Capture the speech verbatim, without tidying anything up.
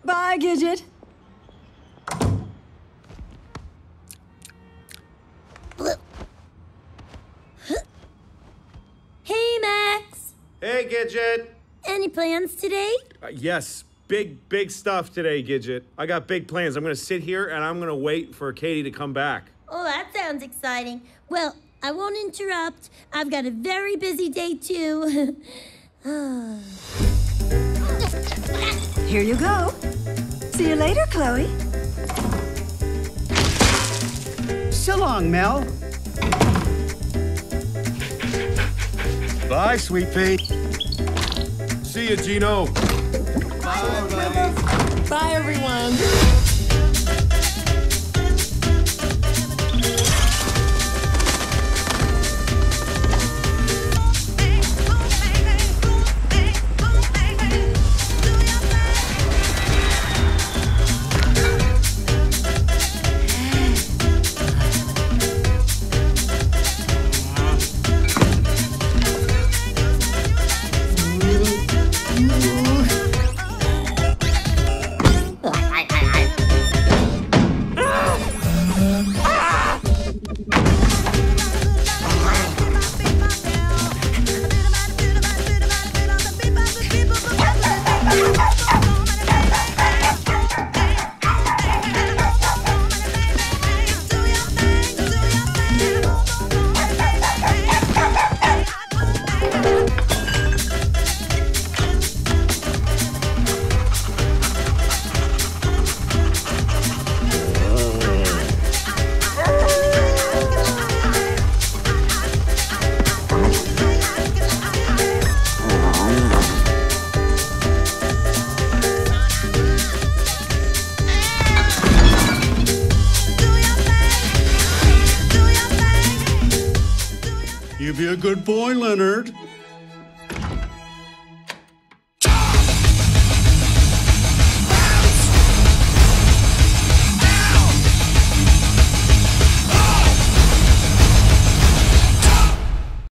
Bye, Gidget. Hey, Max. Hey, Gidget. Any plans today? Uh, yes, big, big stuff today, Gidget. I got big plans. I'm gonna sit here and I'm gonna wait for Katie to come back. Oh, that sounds exciting. Well, I won't interrupt. I've got a very busy day, too. Here you go. See you later, Chloe. So long, Mel. Bye, sweet pea. See you, Gino. Bye, buddy. Bye, everyone. You be a good boy, Leonard.